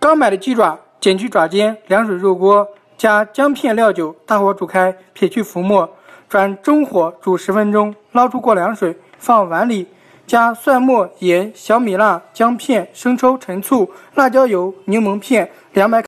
刚买的鸡爪剪去爪尖，凉水入锅，加姜片、料酒，大火煮开，撇去浮沫，转中火煮10分钟，捞出过凉水，放碗里，加蒜末、盐、小米辣、姜片、生抽、陈醋、辣椒油、柠檬片、200克。